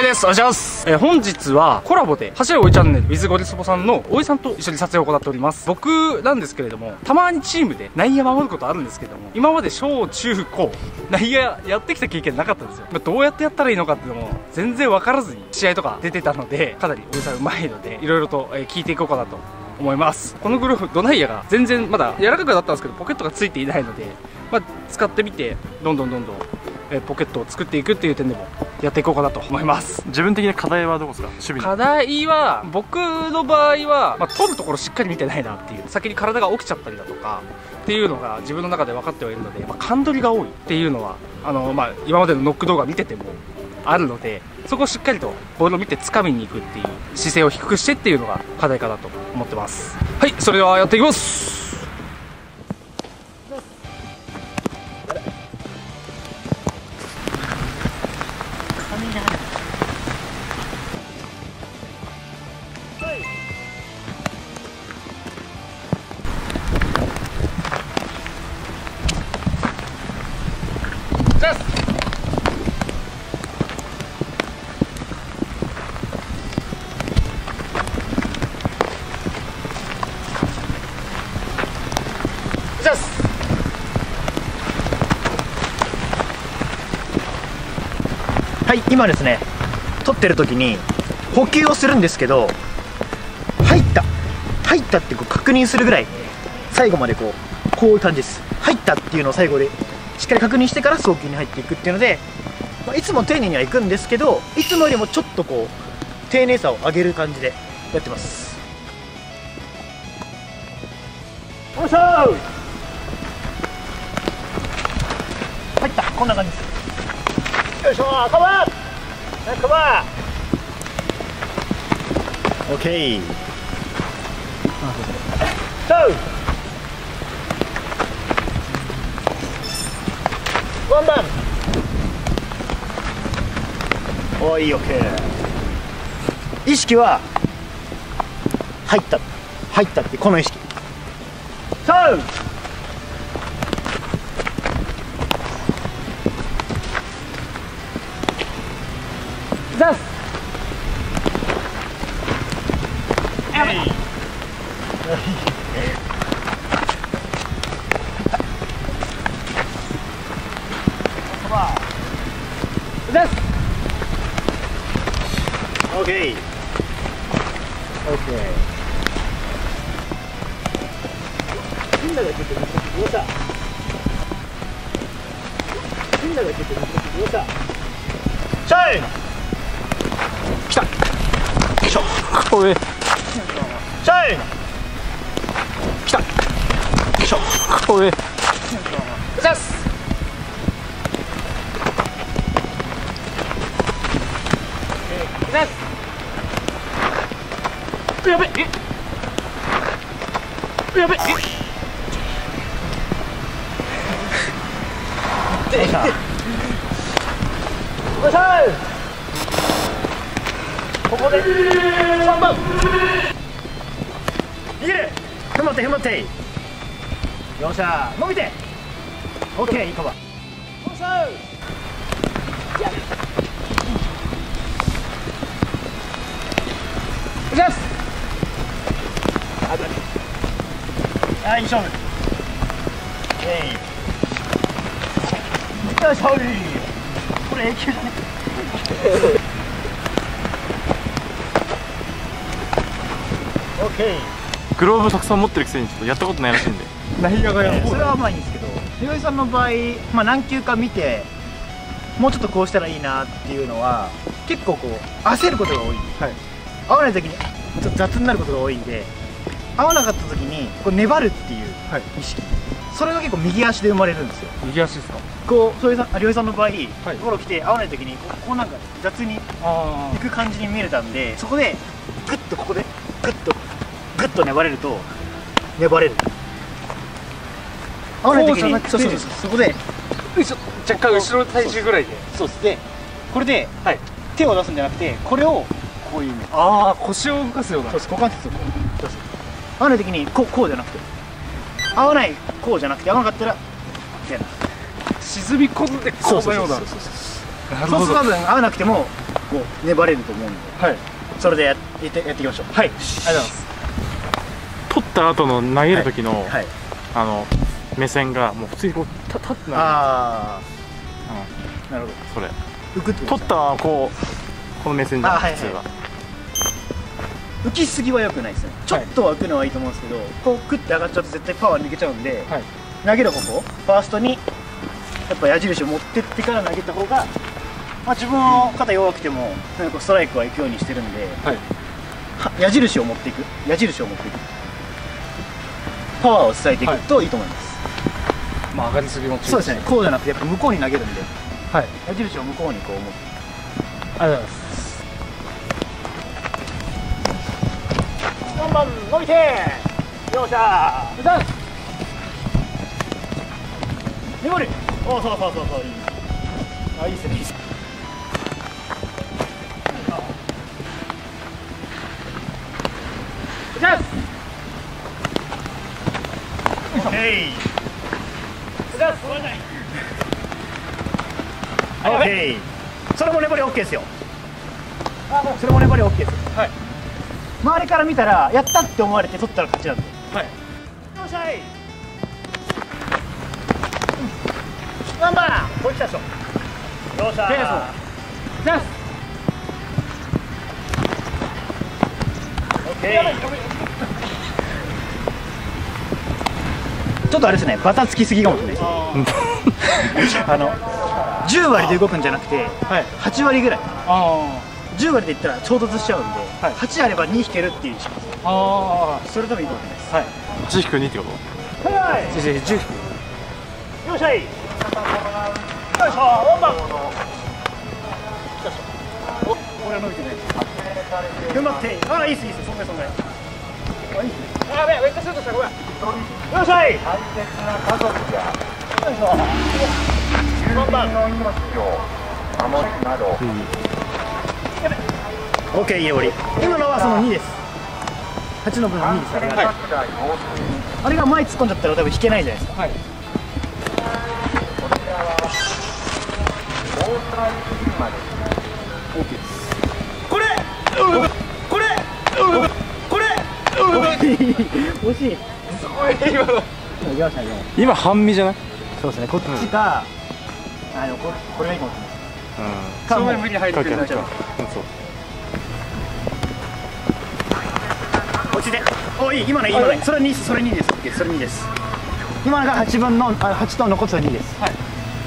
です。お願いします。本日はコラボで走れおいチャンネル with ゴリスポさんのおいさんと一緒に撮影を行っております。僕なんですけれども、たまにチームで内野守ることあるんですけども、今まで小中高内野やってきた経験なかったんですよ。どうやってやったらいいのかっていうのも全然分からずに試合とか出てたので、かなりおいさんうまいのでいろいろと聞いていこうかなと思います。このグループドナイヤが全然まだ柔らかくなったんですけど、ポケットがついていないので、使ってみてどんどんポケットを作っていくっていう点でもやっていこうかなと思います。 自分的な課題はどこですか？守備の課題は、僕の場合は、取るところしっかり見てないなっていう、先に体が起きちゃったりだとかっていうのが自分の中で分かってはいるので、勘取りが多いっていうのは今までのノック動画見ててもあるので、そこをしっかりとボールを見て掴みに行くっていう姿勢を低くしてっていうのが課題かなと思ってます。はい、それではやっていきます。 はい、今ですね、撮ってる時に補給をするんですけど、入ったって確認するぐらい最後までこういう感じです。入ったっていうのを最後でしっかり確認してから送球に入っていくっていうので、いつも丁寧にはいくんですけど、いつもよりもちょっと丁寧さを上げる感じでやってます。よいしょー。入った、こんな感じです。よいしょー、カバーカバー。オッケー。ワンバン。おい、オッケー。意識は入ったってこの意識。そうザス。やばい。ザス。オッケー。オッケー。みんなが出てる。よっしゃ。みんなが出てる。よっしゃ。シャイン。来た。よいしょ。これ。シャイン。来た。よいしょ。これ。ザス。ザス。やべえ。やべえ。よいしょ。よいしょ。ここで3番逃げる。踏まって踏まって。よっしゃ伸びて。オッケー、いいカバー。よっしゃやる。よし。はい、いい勝負。よいしょ。これ永久だね。オッケー。 グローブたくさん持ってるくせにちょっとやったことないらしいんで内野がやる。 それはまあいいんですけど、ひろいさんの場合、何球か見てもうちょっとこうしたらいいなっていうのは結構焦ることが多い。合わない時にちょっと雑になることが多いんで、合わなかった時に粘るっていう意識、それが結構右足で生まれるんですよ。 右足ですか？ ひろいさんの場合、ゴロ来て合わない時になんか雑にいく感じに見えたんで、そこでグッとここでグッと粘れると粘れる。合わない時にそこで若干後ろ体重ぐらいで。 そうです。でこれで手を出すんじゃなくて、これをこういうイメージ。 ああ、腰を動かすような。 そうです。股関節をこう出す。合わない時にこうじゃなくて、合わないこうじゃなくて、合わなかったらみたいな。 沈み込んでこのような。 そうすると多分合わなくても構粘れると思うんで、 はい、 それでやっていきましょう。 はい、ありがとうございます。 取った後の投げる時の、 はい、 目線がもう普通にこう立ってなる。 ああ、なるほど。 それ浮くって取ったこの目線じゃん、普通は。 浮きすぎは良くないですね。ちょっとは浮くのはいいと思うんですけど、こうクッて上がっちゃうと絶対パワー抜けちゃうんで、投げる方向、ファーストにやっぱ矢印を持ってってから投げた方が、まあ、自分の肩弱くてもなんかストライクは行くようにしてるんで、矢印を持っていく、パワーを伝えていくといいと思います。 まあ上がりすぎもそうですね。こうじゃなくてやっぱ向こうに投げるんで、矢印を向こうにこう持って。 ありがとうございます。 4番伸びて、よっしゃー、粘る。おお、そう、いい。あ、いいっすね、いいっすね。じゃあ、オッケー。じゃあ、オッケー。それも粘り OK ですよ。それも粘り OK です。はい。周りから見たらやったって思われて取ったら勝ちなんで。はい。よっしゃい。何番これ来たでしょ。よっしゃー。じゃあ。オッケー。ちょっとあれですね、バタつきすぎかもしれないです。10割で動くんじゃなくて、8割ぐらい。10割でいったら衝突しちゃうんで、8あれば2引けるっていう意識です。それでもいいと思います。 1引く2ってこと？ はい。 10引く。 よっしゃい。よいしょ。ワンバン。お、これは伸びてない。頑張って。ああ、いいっす。そんぐらい。あ、いいっすね。やべえ、めっちゃシュートした。ごめん。よっしゃい。大切な家族や。よいしょ。ワンバンの命を守るなど。オッケー、いい折り。今のはその2です。8の分の2です。あれが前突っ込んじゃったら多分引けないじゃないですか。惜しい。 今半身じゃない？ そうですね。こっちか、これがいいかもしれない。 その前無理入ってくる。 そう。 落ちて。お、いい。今のいい。それ2です。それ2です。それ2です。今のが8分の8と残すは2です。はい。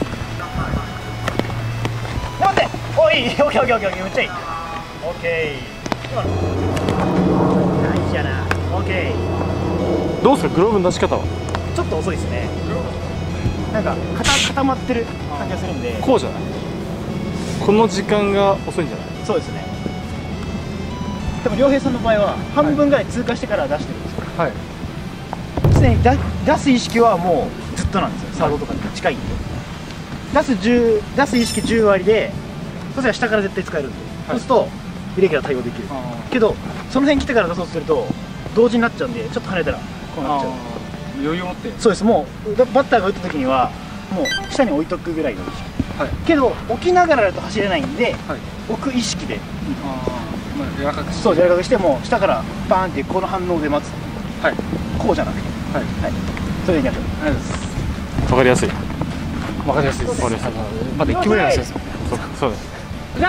待って。お、いい。オッケー。めっちゃいい。オッケー。大事やな。オッケー。 どうですか、グローブの出し方は？ ちょっと遅いですね。なんか固まってる感じがするんで。 こうじゃない？この時間が遅いんじゃない？ そうですね。でも良平さんの場合は半分ぐらい通過してから出してるんですよ。はい。常に出す意識はもうずっとなんですよ。サードとかに近いんで。出す意識10割で、そしたら下から絶対使えるんで、そうするとイレギュラー対応できる。けどその辺来てから出そうとすると同時になっちゃうんで、ちょっと跳ねたらこうなっちゃう。 余裕を持って。そうです。 もうバッターが打った時にはもう下に置いとくぐらいの意識。けど置きながらだと走れないんで、置く意識で。 柔らかくして。 そう、柔らかくしても下からバーンってこの反応で待つ。こうじゃなくて。それでいきましょう。ありがとうございます。 わかりやすい。 わかりやすいです。まだ1球目なんですよ。 そうです。 オ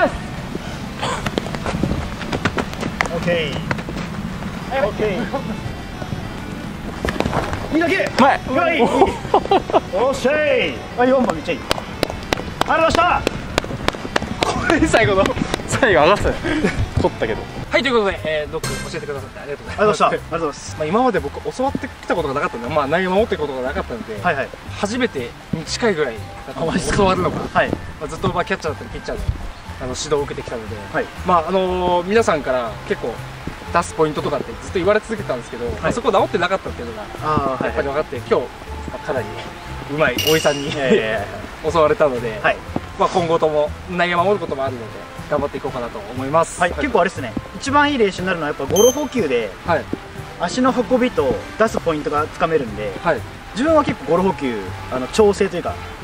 ッケー。オッケー。いいだけ。 前。 うまい。おっしゃい。あ、4番めっちゃいい。ありました。 これ最後の最後上がったね。取ったけど。 はい、ということで、ドック教えてくださってありがとうございます。 ありがとうございます。 今まで僕教わってきたことがなかったんで、まあ内容を守っていくことがなかったので、初めてに近いぐらい教わるのが、ずっとキャッチャーだったりピッチャーで指導を受けてきたので、まあ皆さんから結構出すポイントとかってずっと言われ続けてたんですけど、そこ直ってなかったっていうのがやっぱり分かって、今日かなりうまい大井さんに教われたので、まあ今後とも内野守ることもあるので頑張っていこうかなと思います。結構あれですね、一番いい練習になるのはやっぱゴロ補給で、足の運びと出すポイントがつかめるんで、自分は結構ゴロ補給調整というかバ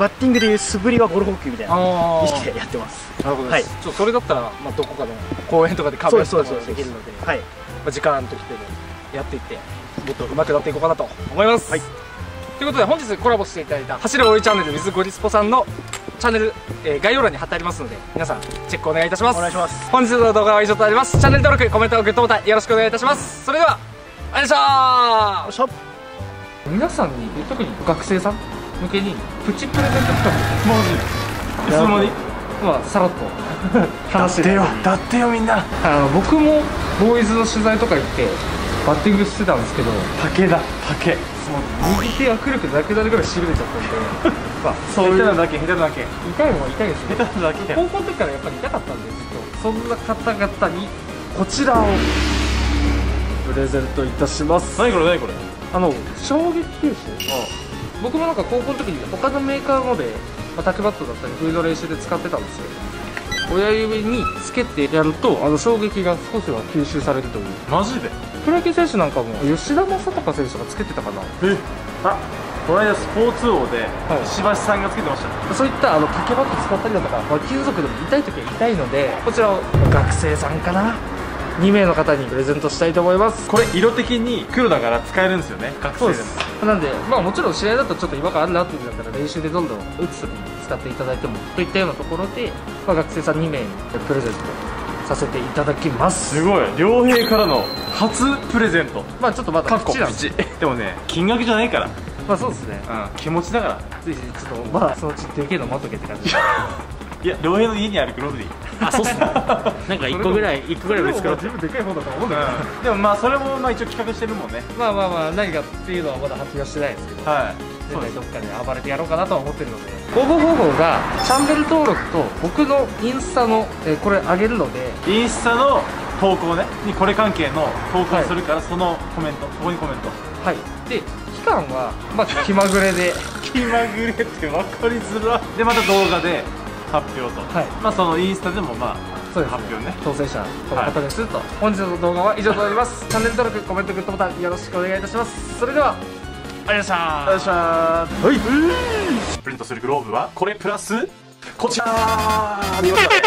バッティングでいう素振りはゴルフホッケーみたいなあ意識でやってます。 なるほどはいです。それだったら、まあ、どこかの公園とかでカバーすることができるので、 はい、 まあ、時間ときてもやっていって、もっと上手くなっていこうかなと思います。 はい、 ということで、本日コラボしていただいた走れおいチャンネル with ゴリスポさんのチャンネル、概要欄に貼ってありますので、皆さんチェックお願いいたします。 お願いします。 本日の動画は以上となります。チャンネル登録、コメント、グッドボタンよろしくお願いいたします。それでは、ありがとうございました。皆さんに、特に学生さん向けにプチプレゼント企画、マジいつの間に、まあさらっと話してる。 だってよみんな。 僕もボーイズの取材とか行ってバッティングしてたんですけど、 竹だ竹。 右手握力なくなるぐらいしびれちゃったんでまあそういう下手なだけ下手なだけ。 痛いもんは痛いですね。 下手なだけ。 高校の時からやっぱり痛かったんで、ずっとそんな方々にこちらをプレゼントいたします。 何これ何これ。 衝撃吸収。僕もなんか高校の時に他のメーカーので、タックバットだったりフード練習で使ってたんですよ。親指につけてやると衝撃が少しは吸収されるという。 マジで。 プロ野球選手なんかも吉田正尚選手がつけてたかな。 あ、この間スポーツ王ではい石橋さんがつけてました。 そういった竹バット使ったりだとか、金属でも痛い時は痛いので、こちらを学生さんかな2名の方にプレゼントしたいと思います。 これ色的に黒だから使えるんですよね、学生でも。 なんで、まあもちろん試合だとちょっと違和感あるなっていうんだったら練習でどんどん打つ時に使っていただいてもといったようなところで、学生さん2名にプレゼントさせていただきます。 すごい、両兵からの初プレゼント。 まあちょっとまだかっこ口なんで、 でもね、金額じゃないから、 まあそうですね、 気持ちだから。 ついちょっとまあそのうちでけえの待っとけって感じでいや、両兵の家にあるグローブでいい。 あ、そうっすねなんか1個ぐらい見つかる。 自分でかい方だと思うんだよ。でもまあそれもまあ一応企画してるもんね。 まあまあまあ何かっていうのはまだ発表してないですけど、 はい。 絶対どっかで暴れてやろうかなとは思ってるので、応募方法がチャンネル登録と僕のインスタの、これ上げるので、 インスタの投稿ねにこれ関係の投稿するから、そのコメント、ここにコメント。 はい、で期間はまあ気まぐれで気まぐれって分かりづら。でまた動画で発表と、 はい、 まあそのインスタでもまあそうです、 発表ね。 当選者この方ですと、本日の動画は以上となります。チャンネル登録、コメント、グッドボタンよろしくお願いいたします。それではありがとうございました。 よっしゃー。はい。プリントするグローブはこれプラスこちら。見ました。はい。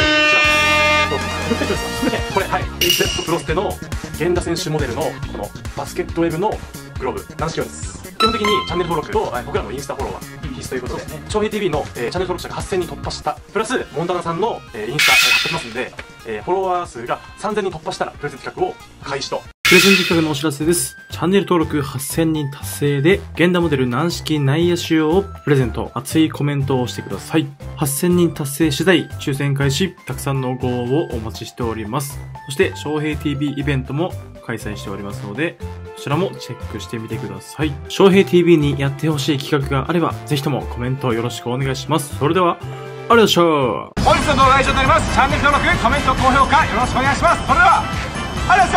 これはい。AZ プロステの源田選手モデルのこのバスケットウェブのグローブ軟式用です。基本的にチャンネル登録と僕らのインスタフォローは必須ということで、翔平 TV のチャンネル登録者が8000人突破したプラスモンタナさんのインスタ貼ってきますんで、フォロワー数が3000人突破したらプレゼント企画を開始と。 プレゼント企画のお知らせです。チャンネル登録8000人達成で、源田モデル軟式内野仕様をプレゼント。熱いコメントをしてください。8000人達成次第、抽選開始、たくさんのご応募をお待ちしております。そして、翔平 TV イベントも開催しておりますので、こちらもチェックしてみてください。翔平 TV にやってほしい企画があれば、ぜひともコメントよろしくお願いします。それでは、ありがとうございました。 本日の動画は以上になります。チャンネル登録、コメント、高評価よろしくお願いします。それではありがとうございました。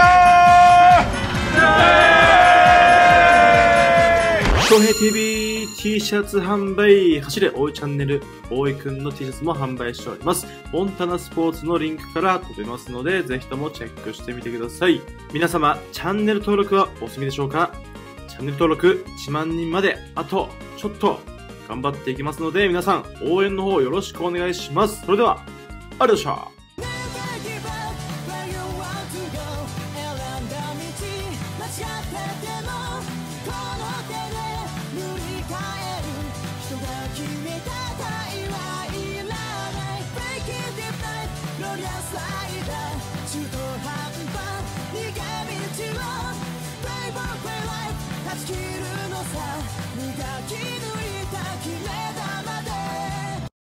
翔平 TV T シャツ販売、走れ大井チャンネル、大井くんの T シャツも販売しております。モンタナスポーツのリンクから飛べますので、ぜひともチェックしてみてください。皆様、チャンネル登録はお済みでしょうか？チャンネル登録1万人まで、あとちょっと頑張っていきますので、皆さん、応援の方よろしくお願いします。それでは、ありがとうございました。 断ち切るのさ、磨き